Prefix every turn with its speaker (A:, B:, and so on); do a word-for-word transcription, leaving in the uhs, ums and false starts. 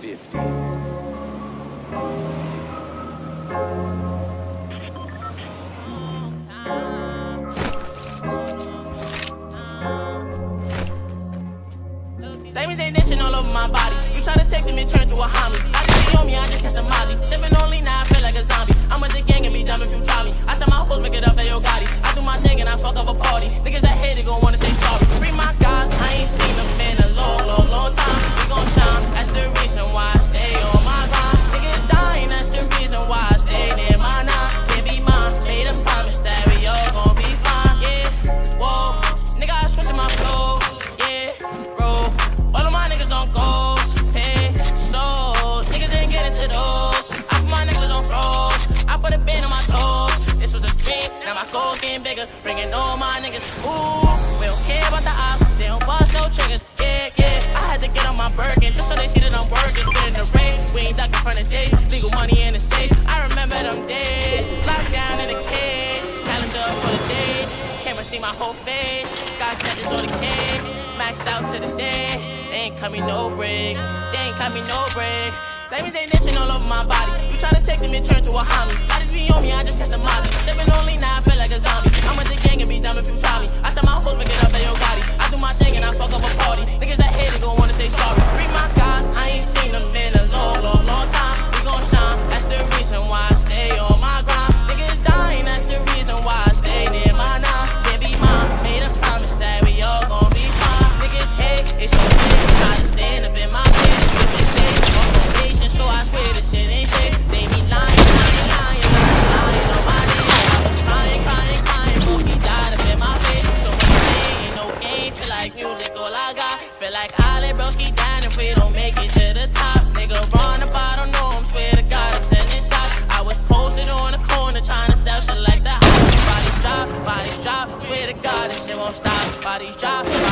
A: fifty.
B: Diamonds ain't dancing all over my body. You try to text him and turn to a homie. I just see on me, I just catch a molly. Sipping on lean, now I feel like a zombie. I'm with the gang and be dumb if you try me. I tell my hoes, make it up, they yo Gotti. I do my thing and I fuck up a party. Niggas that hate it gon' wanna say sorry. Free my guys, I ain't seen them in a long, long, long time. We gon' shine, that's the reason why I stay on my grind. Niggas dying, that's the reason why I stay near my nine. Can't be mine, made a promise that we all gon' be fine. Yeah, whoa, nigga, I switch my flow. Yeah, bro. All of my niggas on gold, hey, so niggas ain't getting to those. I put my niggas on froze, I put a band on my toes. This was a dream, now my goals getting bigger, bringing all my niggas. Ooh, we don't care about the ops, they don't bust no triggers. Yeah, yeah, I had to get on my Birkin just so they see that I'm working. Spinning the rain, we ain't ducking from the J's, legal money in the safe. I remember them days, locked down in the cage, calendar for the days. Camera see my whole face, got sentence on the case, maxed out to the day. They ain't cut me no break, they ain't cut me no break. Diamonds ain't dancing all over my body. You try to text him and turn to a homie. I just be on me, I just catch a molly. Sipping on lean, now I feel like a zombie. I'm with the gang and be dumb if you try me. I tell my hoes, make it up, they yo Gotti. I do my thing and I fuck up a party. Niggas that hate it gon' wanna say sorry. Free my guys, I ain't seen them in a long, long, long time. We gon' shine, that's the reason why I stay on my grind. Niggas dying, that's the reason why I stay near my nine. Can't be mine, made a promise that we all gon' be fine. Niggas hate, it's okay, try to stand up in my face. So I swear this shit ain't shit. They be lying, lying, lying, lying, lying on my name. Crying, crying, crying, but he died up in my face. So much pain, ain't no game. Feel like music, all I got. Feel like I let broski down if we don't make it to the top. Nigga run up, I don't know him. Swear to God, I'm sending shots. I was posted on the corner trying to sell shit like that. Bodies drop, bodies drop. Swear to God, this shit won't stop. Bodies drop.